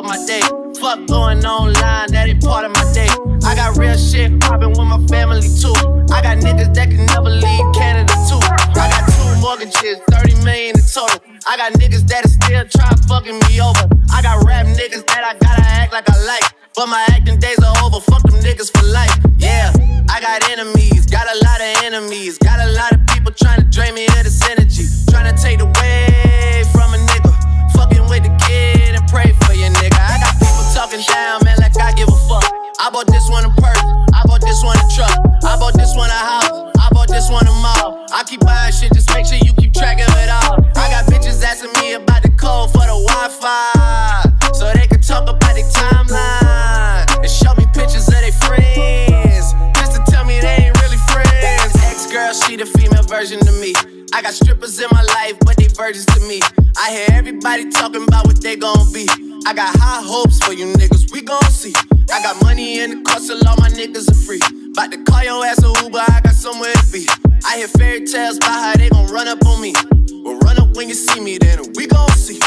my day. Fuck going online, that ain't part of my day. I got real shit poppin' with my family too. I got niggas that can never leave Canada too. I got 2 mortgages, 30 million in total. I got niggas that still try fucking me over. I got rap niggas that I gotta act like I like, but my acting days are over, fuck them niggas for life. Yeah, I got enemies, got a lot of enemies. Got a lot of people trying to drain me of this energy, trying to take away from a nigga. Fucking with the kid and pray for your nigga. I got people talking down, man, like I give a fuck. I bought this one a purse, I bought this one a truck, I bought this one a house, I bought this one a mall. I keep buying shit, just make sure you keep track of it all. I got bitches asking me about the code for the Wi-Fi, so they can talk about their timeline and show me pictures of their friends, just to tell me they ain't really friends. Ex-girl, she the female version of me. I got strippers in my life, but they virgins to me. I hear everybody talking about what they gon' be. I got high hopes for you niggas, we gon' see. I got money in the car, so all my niggas are free. Bout to call your ass a Uber, I got somewhere to be. I hear fairy tales about how they gon' run up on me. Well, run up when you see me, then we gon' see.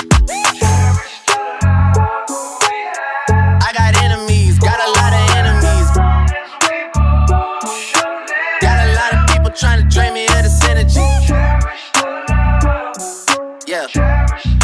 I got enemies, got a lot of enemies. Got a lot of people trying to drain me of this energy. Yeah.